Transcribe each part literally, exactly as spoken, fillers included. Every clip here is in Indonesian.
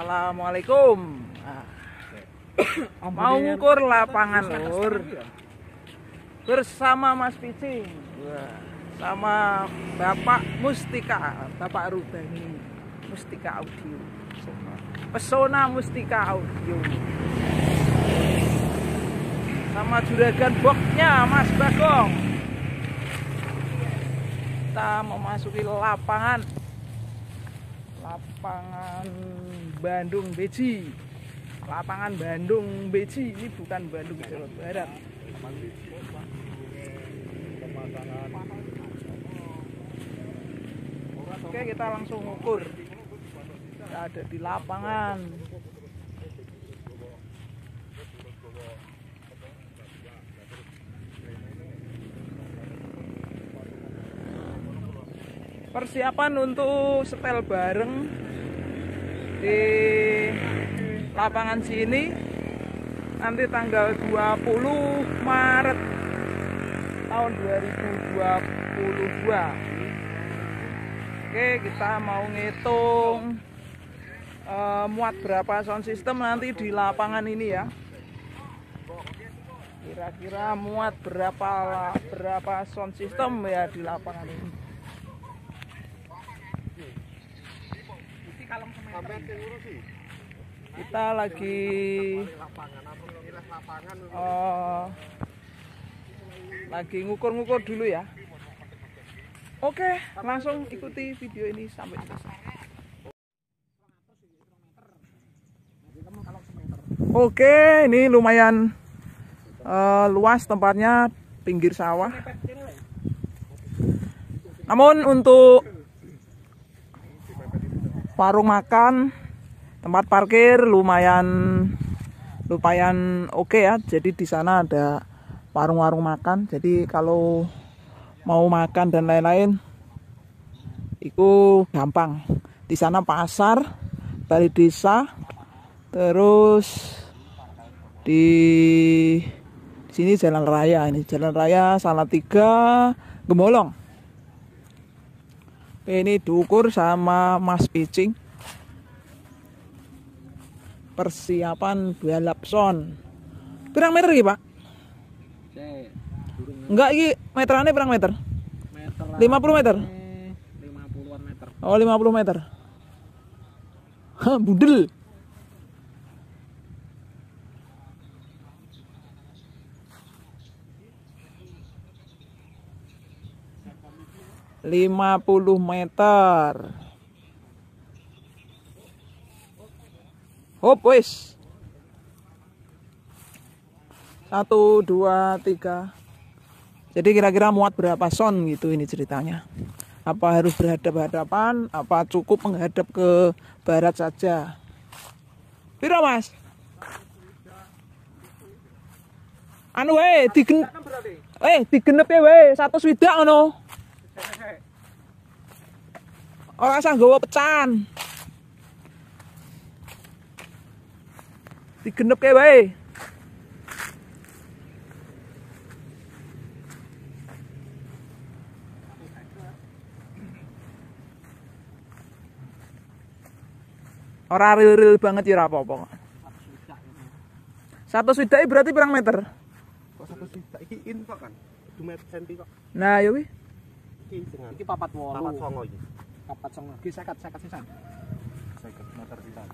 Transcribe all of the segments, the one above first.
Assalamualaikum. Nah, mau ngukur lapangan lur bersama Mas Picing, sama Bapak Mustika, Bapak Rubani Mustika Audio, Pesona Mustika Audio, sama juragan boxnya Mas Bagong. Kita memasuki lapangan lapangan Bandung Beji, lapangan Bandung Beji, ini bukan Bandung Jawa Barat. Oke, kita langsung ukur. Kita ada di lapangan. Persiapan untuk setel bareng di lapangan sini nanti tanggal dua puluh Maret tahun dua ribu dua puluh dua. Oke, kita mau ngitung uh, muat berapa sound system nanti di lapangan ini ya. Kira-kira muat berapa berapa sound system ya di lapangan ini. Kita lagi uh, lagi ngukur-ngukur dulu ya. Oke, langsung ikuti video ini sampai selesai. Oke, ini lumayan uh, luas tempatnya, pinggir sawah. Namun untuk warung makan, tempat parkir lumayan lumayan oke okay ya. Jadi di sana ada warung-warung makan. Jadi kalau mau makan dan lain-lain itu gampang. Di sana pasar, balai desa, terus di sini jalan raya. Ini jalan raya Salatiga Gemolong. Ini diukur sama Mas Picing. Persiapan balap sound. Pirang meter iki, Pak? Enggak, iki meterannya pirang meter? Meter lima puluh meter? lima puluhan meter. Oh, lima puluh meter. Hah, budel. lima puluh meter. Hop, wis. Satu, dua, tiga. Jadi kira-kira muat berapa sound gitu ini ceritanya. Apa harus berhadap-hadapan? Apa cukup menghadap ke barat saja? Piro, Mas? Anu weh, digen eh digenep ya weh, satu swidak ngono. Ora usah nggawa pecahan. Digenep kae wae. Ora real-real banget ya ora apa-apa. Satu swidak berarti pirang meter? Kok satu swidak iki info kan? dua senti kok. Nah, ya wi. Iki dengan iki papat wolu. papat songo iki. Papat songo. Iki seket seket sisan. seket meter sisan.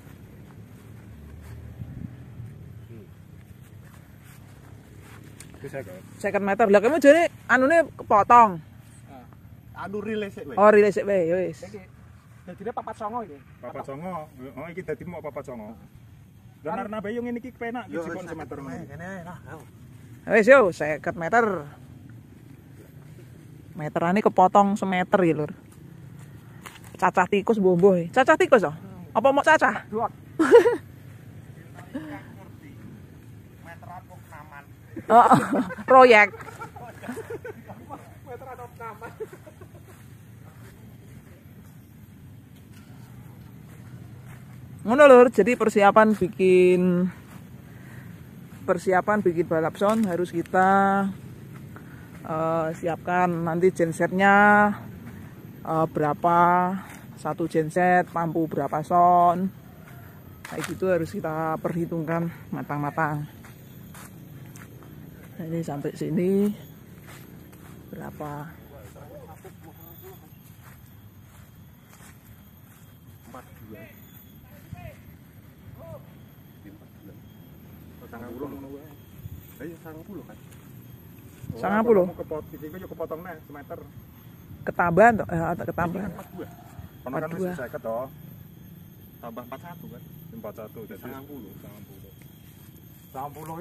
seket meter. Lah kamu jane anune kepotong. Anu rilis sik wae. Oh, rilis sik wae, ya wis. Dadine papat songo iki. Papat songo. Oh, iki dadi mau papat songo. Dan arna bayu ngene iki penak iki kon semeter ngene. Kene lah. Wis yo, seket meter. Meterane kepotong semeter ya, Lur. Cacah tikus mbuh-mbuh. Cacah tikus oh? Apa mau cacah? Dua. Meteran kok naman. Oh, proyek. Meteran kok naman. Ngono Lur, jadi persiapan bikin persiapan bikin balap sound harus kita uh, siapkan nanti gensetnya uh, berapa, satu genset mampu berapa sound, Kayak gitu harus kita perhitungkan matang-matang. Nah, ini sampai sini berapa? empat dua. empat bulan. Sangang puluh. Ayo sangang puluh kan. Sangang puluh. Kepot iki yo kepotong nih semeter. Ketambahan toh, eh, ketambahan. empat dua. Kono kan empat wis dua. seket toh. Tambah empat satu kan. empat satu jadi Sangang puluh. sangang puluh. Sangang puluh.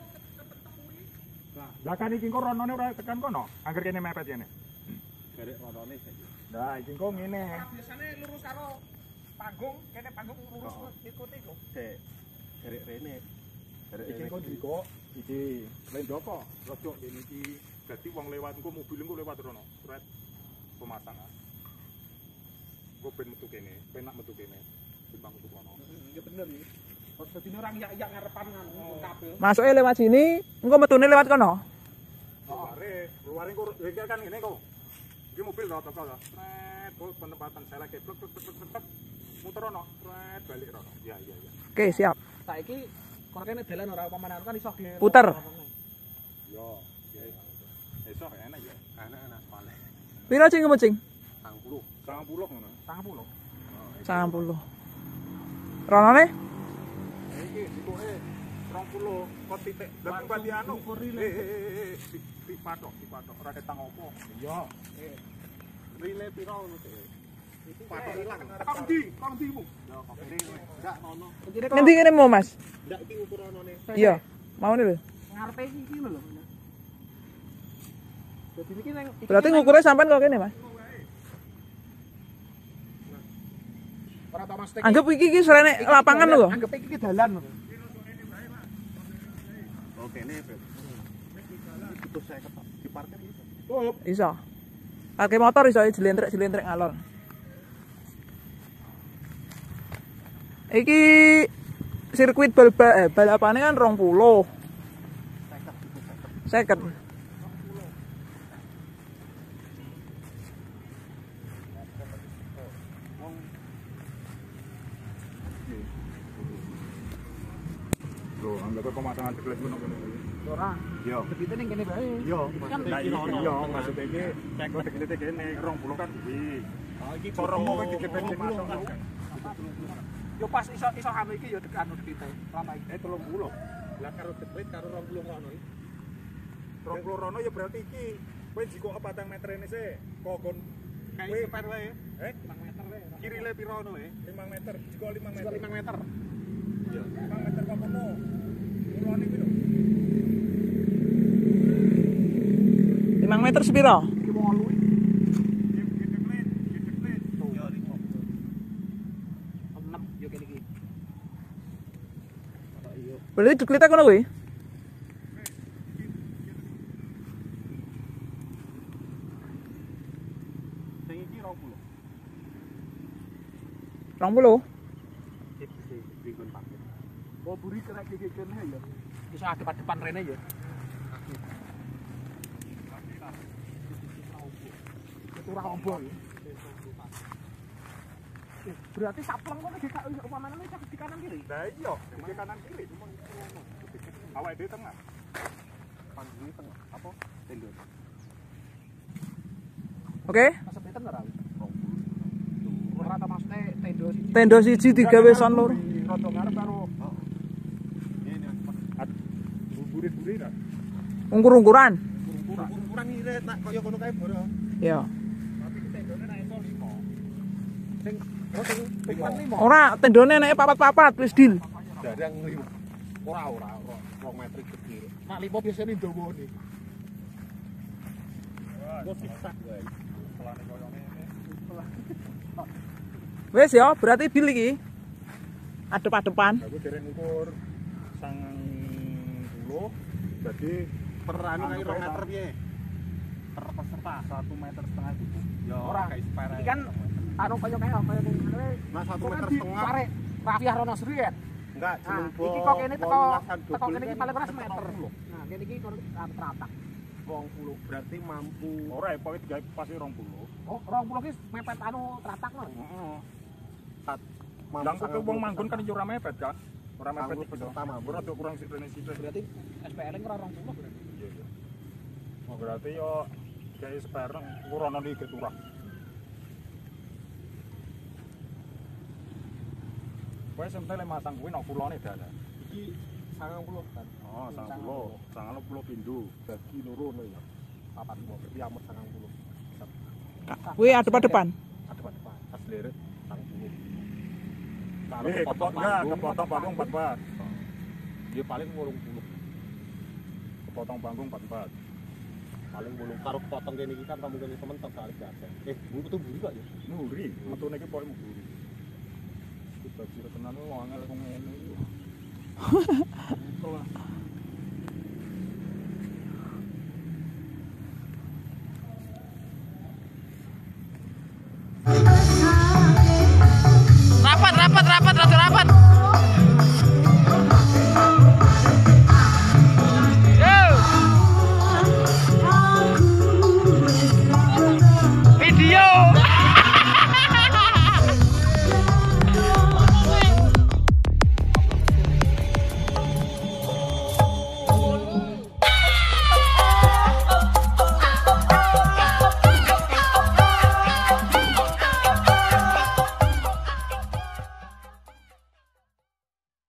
Lah kan iki kok ronone ora tekan kono. Angger kene mepet kene. Garek ronone saiki. Lah iki kok ngene. Biasanya lurus karo panggung, kene panggung lurus ikuti kok. Sik. Garek rene. Garek Iki rene. kok diko iki lendoko rojo kene iki dadi wong lewat engko mobil engko lewat rono. Sret pemasangan. Gue ben metu kene, penak metu kene. Timbang metu kono. Ya bener iki. Kok dadi orang yak-yak ngarepan ngono kabel. Masuknya lewat sini, engko metune lewat kono. Luare, luare kok iki kan ngene kok. Iki mobil to toko to. Sret bos penempatan selek plek plek plek plek. Muter rono, sret balik rono. Iya iya iya. Oke, siap. Saiki kono kene dalan ora pamanan kan iso di Puter. Yo, ya. Esok enak ya. Anak-anak paling Piro cing ngecing? sangang puluh. sangang puluh ngono. sangang puluh. sangang puluh. Ronone? Iki dikoke rong puluh kok titik. Lah pati anu. Eh eh eh di patok, di patok ora ketang opo. Iya. Rile piro ngono sih? Itu patok ilang. Kang ndi? Kang ndi mu? Ya kok kene enggak ono. Nanti kene mau, Mas? Enggak iki ukur onone. Iya. Mau nih lho. Ngarepe iki iki lho. Jadi iki nang Berarti ngukurnya sampean kok kene, Mas? ora tau Mas Tek. Anggap iki iki serene lapangan lho. Anggap iki dalan. Oh kene bet. Itu saya ketok di parkir itu. Tup. Iso. Pakai motor iso jelentrek-jelentrek ngalor. Iki sirkuit balba eh balapane kan rong puluh. Seket. Loh, anggap pemasangan jelas ngono kene. Ora. Yo. Debite ning kene bae. Yo, Kan Nah iya, iya, maksud iki cek kok dikene kene rong puluh kan iki. Oh iki Coromo kan dikepet masuk kan. Yo pas iso iso anu iki yo anu debite. Lama iki. Eh telung puluh. lah karo debit karo rong puluh rono iki. rong puluh rono ya berarti iki kowe jiko patang meter ini sih. Kok kon Kayak kowe seper wae. eh lima meter wae. Kiri le piro ngono wae? lima meter, jiko lima Juga meter. lima meter. lima meter kok kono. Mulane piro? lima meter sepiro? Iki wolu. Gede-gede, gede-gede. Yo lima. enam yo kene iki. Iya. Berarti deklite kono kuwi. Sing iki rong puluh. rong puluh. Sik sik ringkon parkir. Oh buri kena iki kene ya. Iso adep-adepan rene ya. Itu ora ombo ya. Eh, berarti sapleng kok iki gak upamane iki di kanan kiri. Lah iya, di kanan kiri. Awake dhewe tengah. Panggungnya tengah apa? Tendo. Oke. Pas beten ora. Ora ta maksudnya tendo siji. Tendo siji digawe son loro. Rada ngarep karo Ini Mas. burit-burit ta. Ungkur-ungkuran. Ukuran iki nak kaya ngono kae boro. Iya. Tapi tendone nek iso lima. Sing oh sing sing kan limo. Ora tendone nek papat-papat wis deal. Darang lima. Ora ora ora rong meter gede. Nak limo biasane ndawane. Wes siksak wae. Pelane koyo ngene. Wis ya, berarti bil iki. Adep-adepan. Aku derek ngukur sangang puluh. Jadi Per anu kae rong meter piye? Per peserta satu meter setengah itu. Ya Ora. kayak separa. Iki kan anu kaya kaya kaya ning ngene. Nah satu Kok meter di setengah. Tarik Rafiah Rono Sri kan? Enggak, Nah, jeneng iki kok kene teko wolusan teko double kene iki kan paling ora meter semeter. rong puluh. Nah, kene iki kok teratak. rong puluh berarti mampu. ora ya pokoke digawe pasti rong puluh. Oh, rong puluh ki mepet anu teratak no. Heeh. Sat Lang kok wong manggon kan yo ora mepet kan. Ora mepet iki peserta mampu. Ora rada kurang sithik sithik. Berarti S P L ora rong puluh berarti. Iya iya. Oh berarti yo kayak sepereng kurono iki turah. Kowe sampe le masang kuwi nang kulone dalan. Iki sangang puluh kan. Oh, sangang puluh. Sangang puluh pindho. Dadi loro ngono ya. Papat puluh. Iki amet sangang puluh. Kuwi adep-adepan. Adep-adepan. Pas lirik sangang puluh. Eh, kepotong enggak, kepotong panggung empat empat. Dia paling wolung puluh. Kepotong panggung empat empat. Paling wolung karo potong kene iki kan mungkin sementek kali gasen. Eh, buru tuh buru kok ya. Muri, metune iki pokoke mburu. Bagi tenan wong angel kok ngene iki. Rapat, rapat, rapat, rapat, rapat.